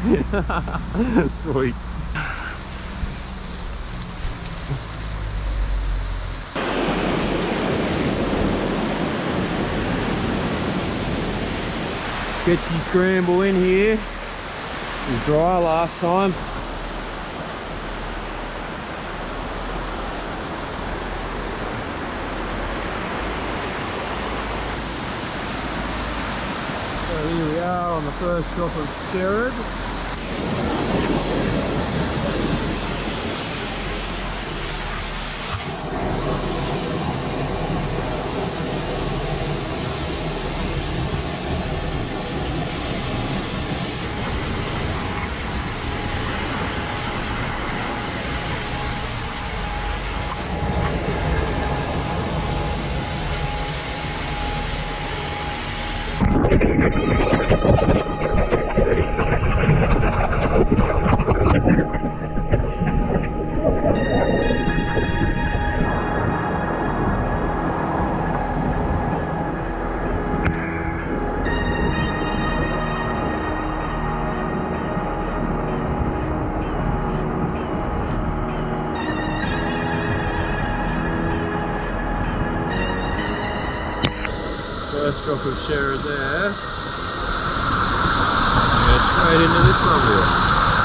Sweet. Sketchy scramble in here. It was dry last time. So here we are on the first drop of Sherrard. First drop of Sherrard there. And straight into this one here.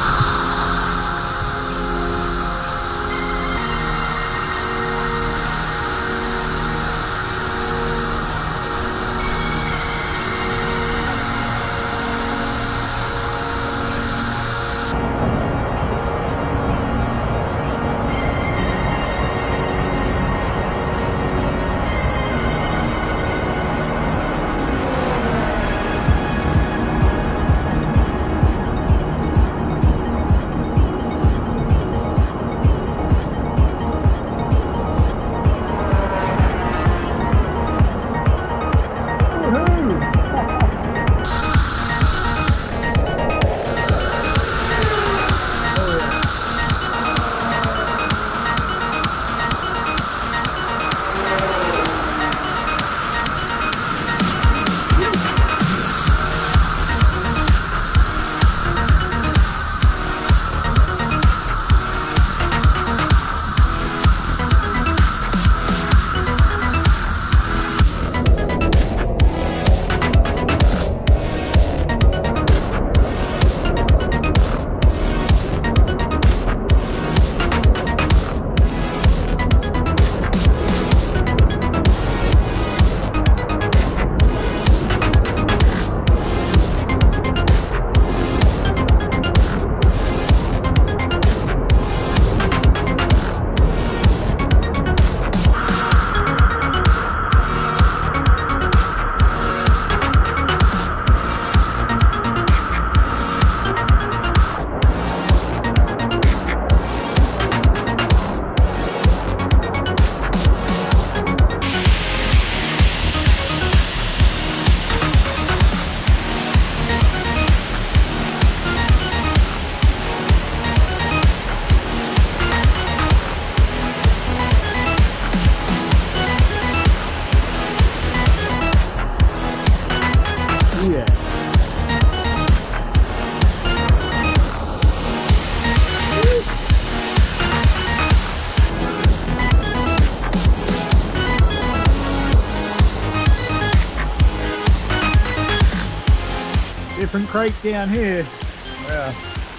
Different creek down here. Yeah.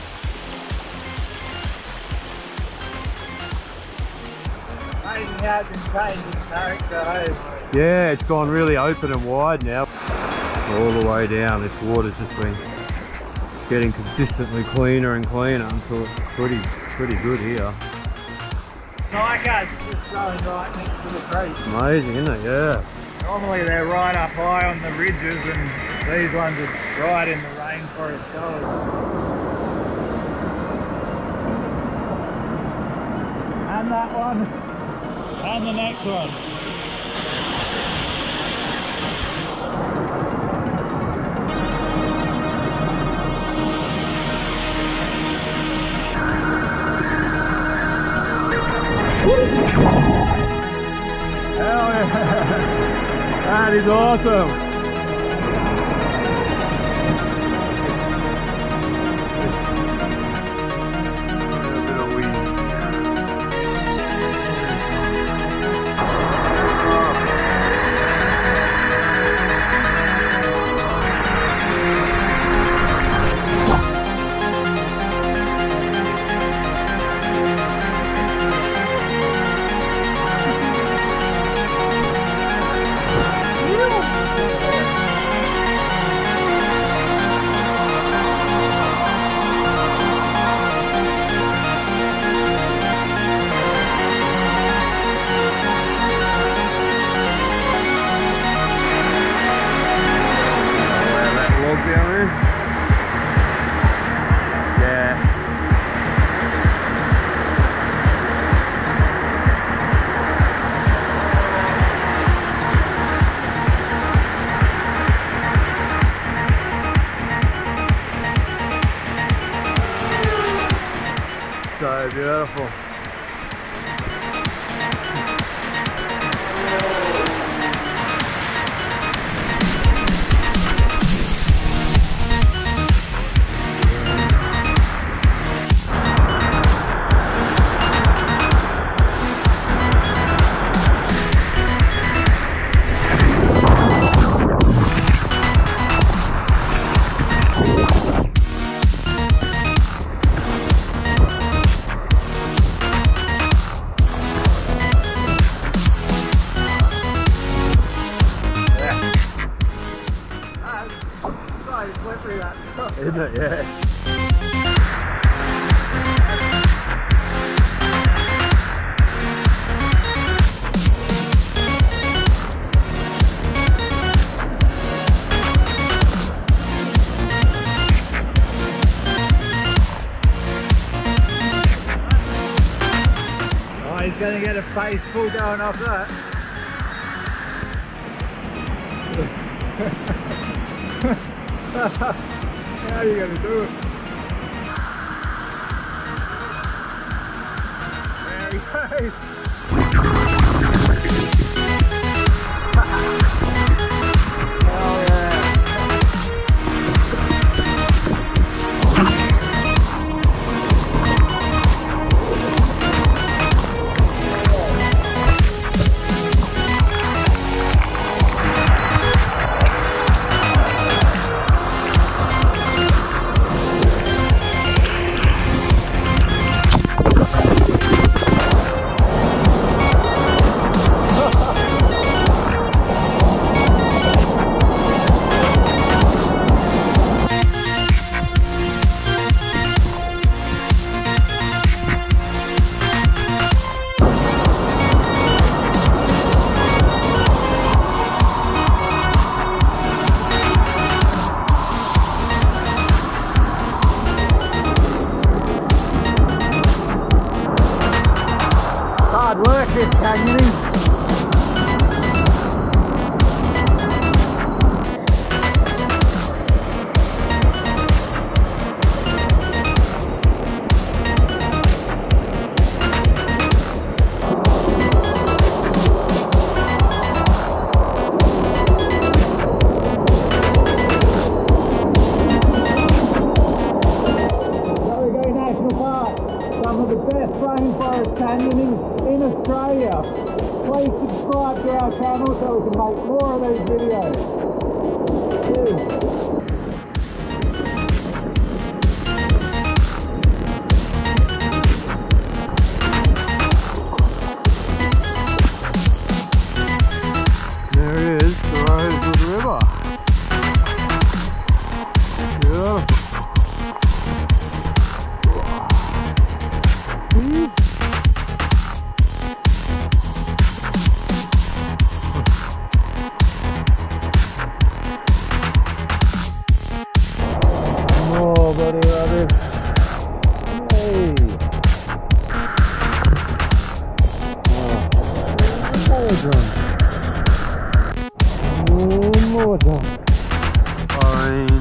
Amazing how it's been changing character. Yeah, it's gone really open and wide now. All the way down, this water's just been getting consistently cleaner and cleaner until it's pretty good here. Nykas just going right next to the creek. Amazing, isn't it? Yeah. Normally they're right up high on the ridges, and these ones are right in the rainforest gold. And that one, and the next one. Hell yeah! That is awesome! soon. Yeah. So beautiful. Isn't it? Yeah. Oh, he's going to get a face full going off that. How are you going to do it? There he goes. Oh yeah. Hard work this canyoning. Dorrigo National Park, some of the best rainforest canyoning in Australia. Please subscribe to our channel so we can make more of these videos. Cheers. There it is, the Rosewood River. Beautiful. Oh, buddy, rabbit. Hey. Oh, more done. Fine.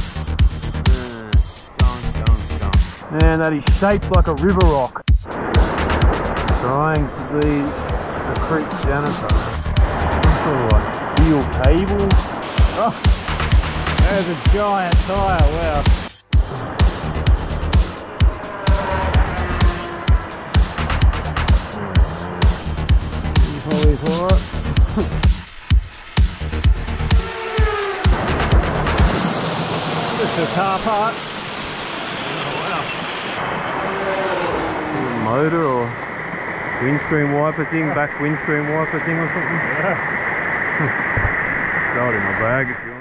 Man, that is shaped like a river rock. Trying to be a creek janitor. Some sort of like steel cable. Oh, there's a giant tyre, wow. Probably for it. Just a car park. Oh, wow. Motor or windscreen wiper thing, back windscreen wiper thing or something. Yeah. Throw it in my bag if you want.